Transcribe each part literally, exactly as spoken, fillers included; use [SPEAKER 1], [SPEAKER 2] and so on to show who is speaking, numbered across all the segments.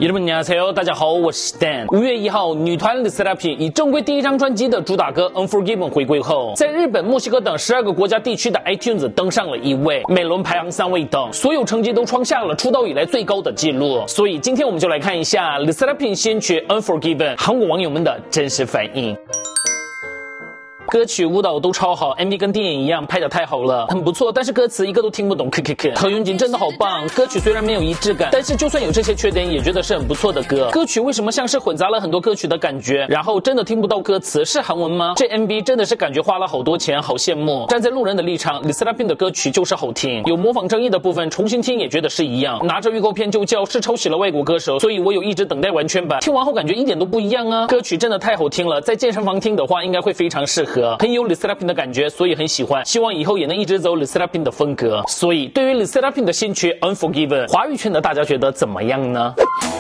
[SPEAKER 1] 여러분 안녕하세요，大家好，我是 Dan。五月一号，女团 LE SSERAFIM以正规第一张专辑的主打歌 Unforgiven 回归后，在日本、墨西哥等十二个国家地区的 iTunes 登上了一位，美伦排行三位等，所有成绩都创下了出道以来最高的纪录。所以今天我们就来看一下 LE SSERAFIM 新曲 Unforgiven 韩国网友们的真实反应。歌曲舞蹈都超好 ，M V 跟电影一样拍得太好了，很不错。但是歌词一个都听不懂， K K K。何云锦真的好棒，歌曲虽然没有一致感，但是就算有这些缺点，也觉得是很不错的歌。歌曲为什么像是混杂了很多歌曲的感觉？然后真的听不到歌词，是韩文吗？这 M V 真的是感觉花了好多钱，好羡慕。站在路人的立场 ，LE SSERAFIM 的歌曲就是好听，有模仿争议的部分，重新听也觉得是一样。拿着预购片就叫是抄袭了外国歌手，所以我有一直等待完全版。听完后感觉一点都不一样啊！歌曲真的太好听了，在健身房听的话，应该会非常适合，很有 LE SSERAFIM的感觉，所以很喜欢，希望以后也能一直走 LE SSERAFIM 的风格。所以对于 LE SSERAFIM 的新曲 Unforgiven， 华语圈的大家觉得怎么样呢？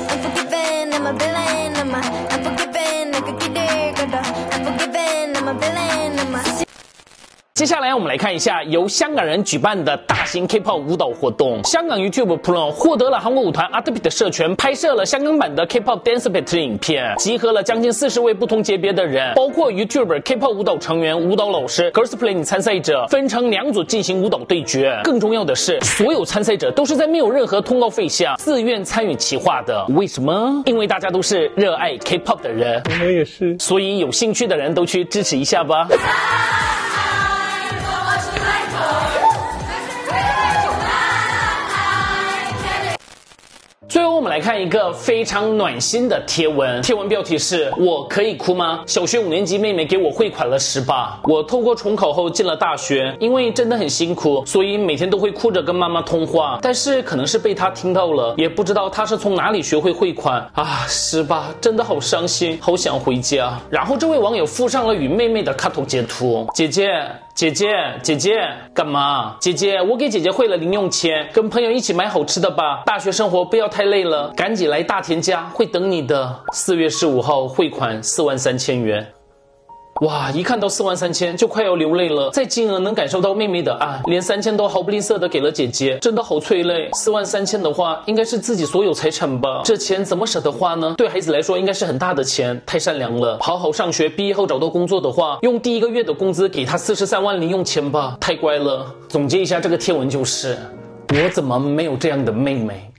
[SPEAKER 1] 接下来我们来看一下由香港人举办的大型 K-pop 舞蹈活动。香港 YouTube Pro 获得了韩国舞团 ARTBEAT 的授权，拍摄了香港版的 K-pop Dance Battle 影片，集合了将近四十位不同级别的人，包括 YouTuber、K-pop 舞蹈成员、舞蹈老师、Girls Planet 参赛者，分成两组进行舞蹈对决。更重要的是，所有参赛者都是在没有任何通告费下自愿参与企划的。为什么？因为大家都是热爱 K-pop 的人，
[SPEAKER 2] 我也是，
[SPEAKER 1] 所以有兴趣的人都去支持一下吧。最后我们来看一个非常暖心的贴文，贴文标题是我可以哭吗？小学五年级妹妹给我汇款了十八，我透过重考后进了大学，因为真的很辛苦，所以每天都会哭着跟妈妈通话，但是可能是被她听到了，也不知道她是从哪里学会汇款啊，十八真的好伤心，好想回家。然后这位网友附上了与妹妹的卡通截图，姐姐姐姐姐姐干嘛？姐姐我给姐姐汇了零用钱，跟朋友一起买好吃的吧，大学生活不要太累了，赶紧来大田家，会等你的。四月十五号汇款四万三千元。哇，一看到四万三千就快要流泪了，在金额能感受到妹妹的爱，连三千都毫不吝啬的给了姐姐，真的好催泪。四万三千的话，应该是自己所有财产吧？这钱怎么舍得花呢？对孩子来说应该是很大的钱，太善良了。好好上学，毕业后找到工作的话，用第一个月的工资给他四十三万零用钱吧，太乖了。总结一下这个贴文就是，我怎么没有这样的妹妹？